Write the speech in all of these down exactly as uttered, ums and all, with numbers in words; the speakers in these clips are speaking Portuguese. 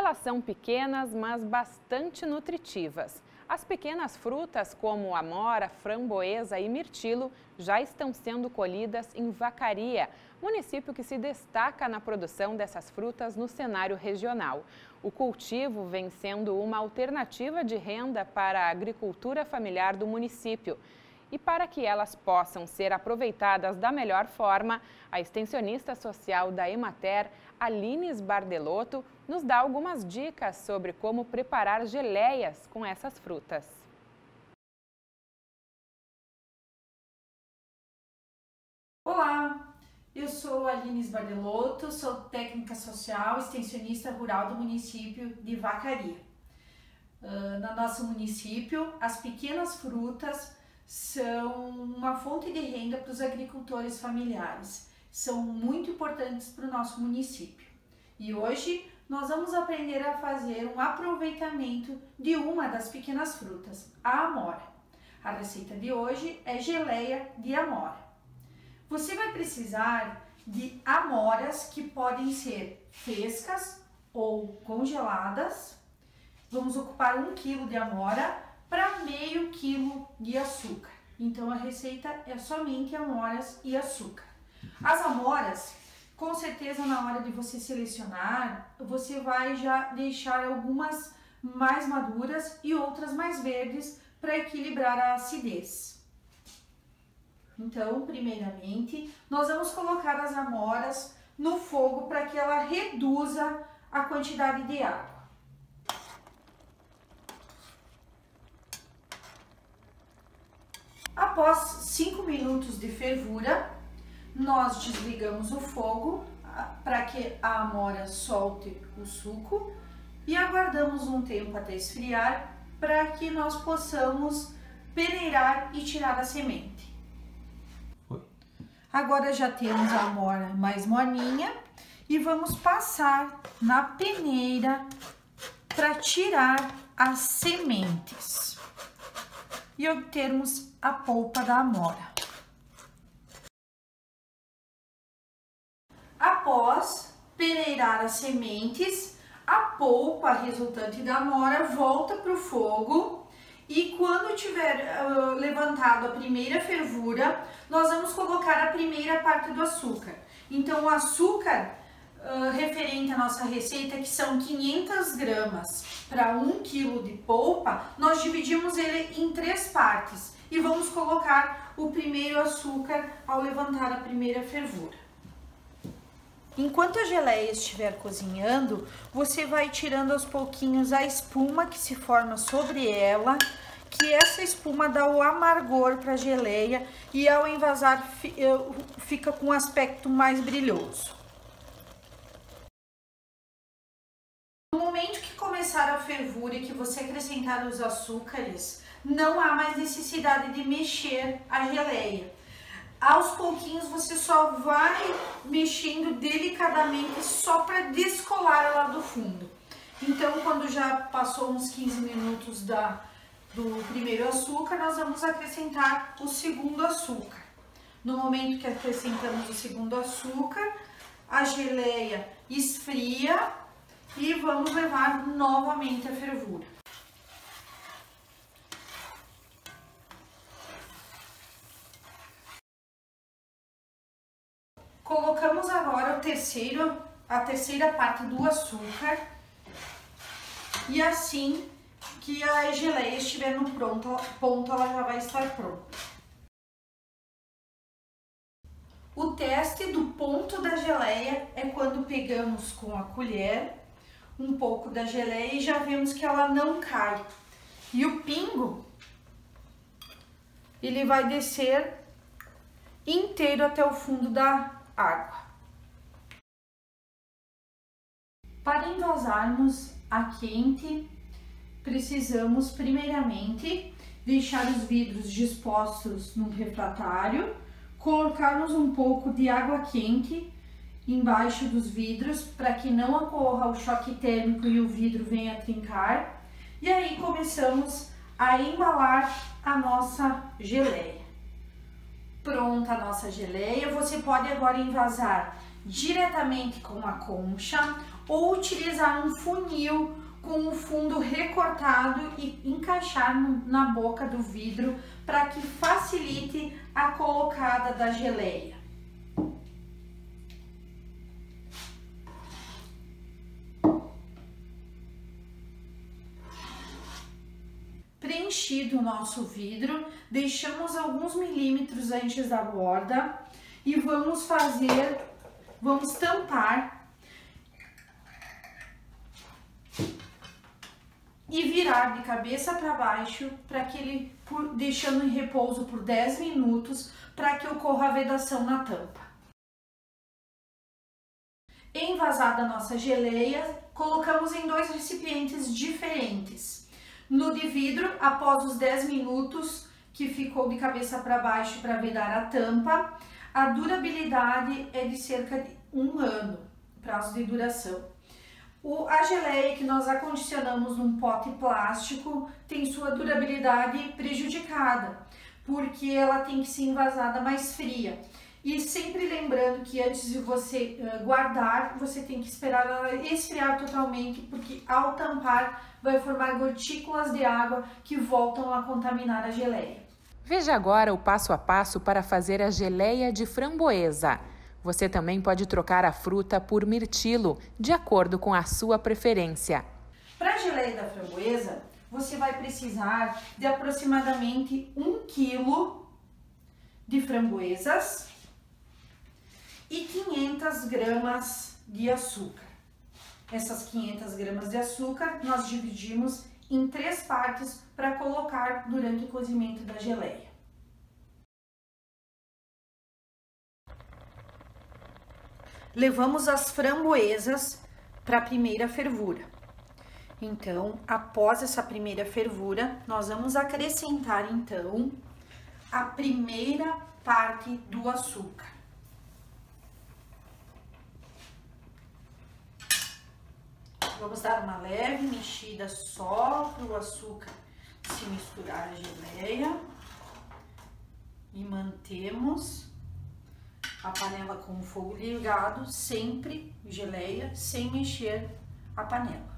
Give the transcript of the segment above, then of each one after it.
Elas são pequenas, mas bastante nutritivas. As pequenas frutas, como amora, framboesa e mirtilo, já estão sendo colhidas em Vacaria, município que se destaca na produção dessas frutas no cenário regional. O cultivo vem sendo uma alternativa de renda para a agricultura familiar do município. E para que elas possam ser aproveitadas da melhor forma, a extensionista social da Emater, Alines Bardelotto, nos dá algumas dicas sobre como preparar geleias com essas frutas. Olá, eu sou Alines Bardelotto, sou técnica social, extensionista rural do município de Vacaria. Uh, no nosso município, as pequenas frutas são uma fonte de renda para os agricultores familiares. São muito importantes para o nosso município. E hoje nós vamos aprender a fazer um aproveitamento de uma das pequenas frutas, a amora. A receita de hoje é geleia de amora. Você vai precisar de amoras que podem ser frescas ou congeladas. Vamos ocupar um quilo de amora para meio quilo de açúcar. Então a receita é somente amoras e açúcar. As amoras, com certeza na hora de você selecionar, você vai já deixar algumas mais maduras e outras mais verdes para equilibrar a acidez. Então, primeiramente, nós vamos colocar as amoras no fogo para que ela reduza a quantidade de água. Após cinco minutos de fervura, nós desligamos o fogo para que a amora solte o suco e aguardamos um tempo até esfriar para que nós possamos peneirar e tirar a semente. Agora já temos a amora mais molinha e vamos passar na peneira para tirar as sementes e obtermos a polpa da amora. Após peneirar as sementes, a polpa resultante da amora volta para o fogo e quando tiver uh, levantado a primeira fervura, nós vamos colocar a primeira parte do açúcar. Então o açúcar uh, referente à nossa receita, que são quinhentas gramas para um quilo de polpa, nós dividimos ele em três partes e vamos colocar o primeiro açúcar ao levantar a primeira fervura. Enquanto a geleia estiver cozinhando, você vai tirando aos pouquinhos a espuma que se forma sobre ela, que essa espuma dá o amargor para a geleia e ao envasar fica com um aspecto mais brilhoso. No momento que começar a fervura e que você acrescentar os açúcares, não há mais necessidade de mexer a geleia. Aos pouquinhos você só vai mexendo delicadamente só para descolar ela do fundo. Então, quando já passou uns quinze minutos da, do primeiro açúcar, nós vamos acrescentar o segundo açúcar. No momento que acrescentamos o segundo açúcar, a geleia esfria e vamos levar novamente a fervura. Colocamos agora o terceiro, a terceira parte do açúcar e assim que a geleia estiver no pronto, ponto, ela já vai estar pronta. O teste do ponto da geleia é quando pegamos com a colher um pouco da geleia e já vemos que ela não cai. E o pingo, ele vai descer inteiro até o fundo da água. Para envasarmos a quente, precisamos primeiramente deixar os vidros dispostos num refratário, colocarmos um pouco de água quente embaixo dos vidros para que não ocorra o choque térmico e o vidro venha a trincar. E aí começamos a embalar a nossa geleia. Pronta a nossa geleia, você pode agora envasar diretamente com uma concha ou utilizar um funil com o fundo recortado e encaixar na boca do vidro para que facilite a colocada da geleia. Preenchido o nosso vidro, deixamos alguns milímetros antes da borda e vamos fazer, vamos tampar e virar de cabeça para baixo, para que ele, por, deixando em repouso por dez minutos, para que ocorra a vedação na tampa. Envasada a nossa geleia, colocamos em dois recipientes diferentes. No de vidro, após os dez minutos que ficou de cabeça para baixo para vedar a tampa, a durabilidade é de cerca de um ano, prazo de duração. O, a geleia que nós acondicionamos num pote plástico tem sua durabilidade prejudicada, porque ela tem que ser envasada mais fria. E sempre lembrando que antes de você uh, guardar, você tem que esperar ela esfriar totalmente, porque ao tampar vai formar gotículas de água que voltam a contaminar a geleia. Veja agora o passo a passo para fazer a geleia de framboesa. Você também pode trocar a fruta por mirtilo, de acordo com a sua preferência. Para a geleia da framboesa, você vai precisar de aproximadamente um quilo de framboesas e quinhentas gramas de açúcar. Essas quinhentas gramas de açúcar nós dividimos em três partes para colocar durante o cozimento da geleia. Levamos as framboesas para a primeira fervura. Então, após essa primeira fervura, nós vamos acrescentar então a primeira parte do açúcar. Vamos dar uma leve mexida só para o açúcar se misturar a geleia e mantemos a panela com o fogo ligado, sempre geleia, sem mexer a panela.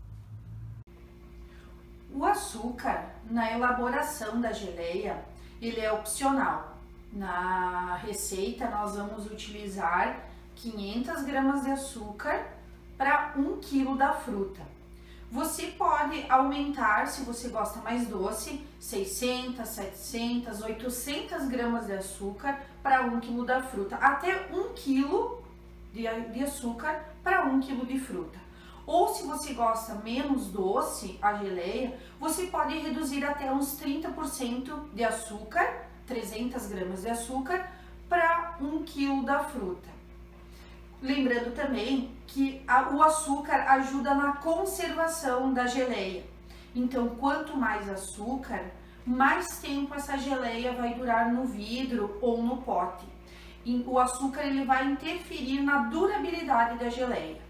O açúcar, na elaboração da geleia, ele é opcional. Na receita, nós vamos utilizar quinhentas gramas de açúcar para um quilo da fruta. Você pode aumentar, se você gosta mais doce, seiscentas, setecentas, oitocentas gramas de açúcar para um quilo da fruta, até um quilo de, de açúcar para um quilo de fruta. Ou se você gosta menos doce, a geleia, você pode reduzir até uns trinta por cento de açúcar, trezentas gramas de açúcar, para um quilo da fruta. Lembrando também que a, o açúcar ajuda na conservação da geleia. Então, quanto mais açúcar, mais tempo essa geleia vai durar no vidro ou no pote. E o açúcar ele vai interferir na durabilidade da geleia.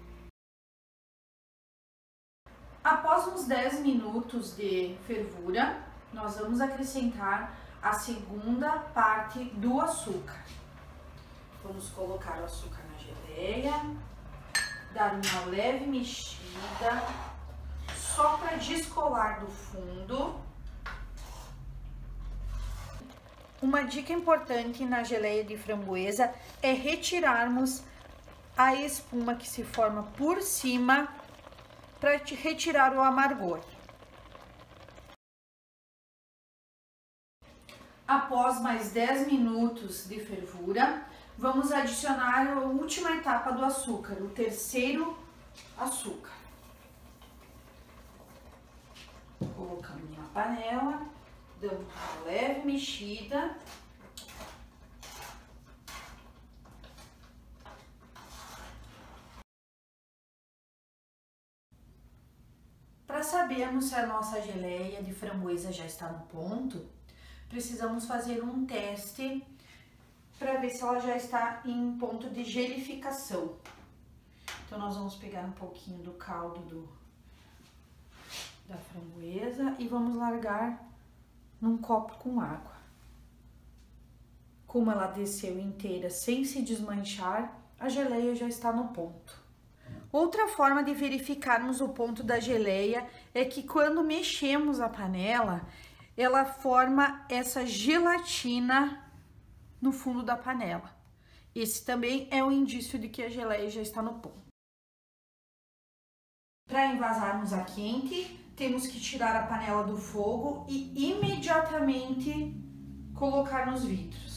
Após uns dez minutos de fervura, nós vamos acrescentar a segunda parte do açúcar. Vamos colocar o açúcar na geleia, dar uma leve mexida, só para descolar do fundo. Uma dica importante na geleia de framboesa é retirarmos a espuma que se forma por cima para retirar o amargor. Após mais dez minutos de fervura, vamos adicionar a última etapa do açúcar, o terceiro açúcar. Colocamos na panela, damos uma leve mexida. Para sabermos se a nossa geleia de framboesa já está no ponto, precisamos fazer um teste para ver se ela já está em ponto de gelificação. Então, nós vamos pegar um pouquinho do caldo do, da framboesa e vamos largar num copo com água. Como ela desceu inteira sem se desmanchar, a geleia já está no ponto. Outra forma de verificarmos o ponto da geleia é que quando mexemos a panela, ela forma essa gelatina no fundo da panela. Esse também é um indício de que a geleia já está no ponto. Para envasarmos a quente, temos que tirar a panela do fogo e imediatamente colocar nos vidros.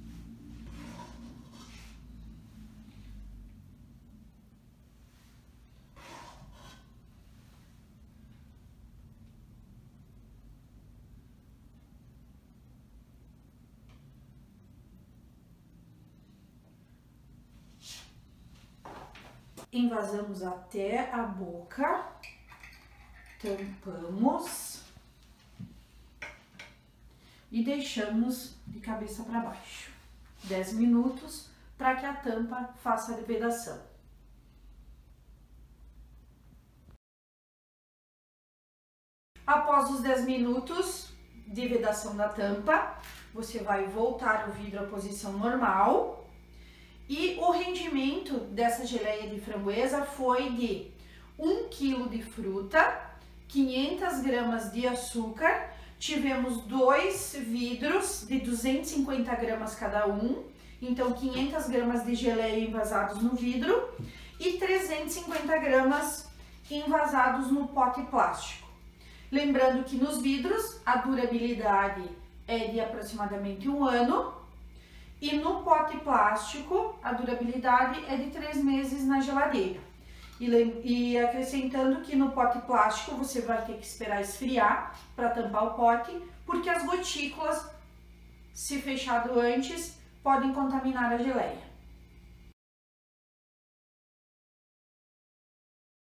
Envasamos até a boca, tampamos e deixamos de cabeça para baixo dez minutos para que a tampa faça a vedação. Após os dez minutos de vedação da tampa, você vai voltar o vidro à posição normal. E o rendimento dessa geleia de framboesa foi de um quilo de fruta, quinhentas gramas de açúcar, tivemos dois vidros de duzentos e cinquenta gramas cada um, então quinhentas gramas de geleia envasados no vidro e trezentos e cinquenta gramas envasados no pote plástico. Lembrando que nos vidros a durabilidade é de aproximadamente um ano, e no pote plástico, a durabilidade é de três meses na geladeira. E, e acrescentando que no pote plástico você vai ter que esperar esfriar para tampar o pote, porque as gotículas, se fechado antes, podem contaminar a geleia.